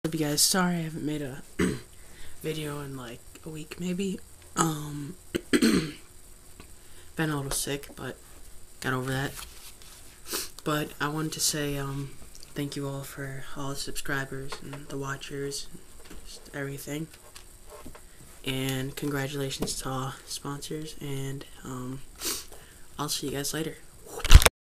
What's up, you guys? Sorry I haven't made a video in like a week maybe. Been a little sick, but got over that. But I wanted to say thank you all for all the subscribers and the watchers, just everything. And congratulations to all sponsors, and I'll see you guys later.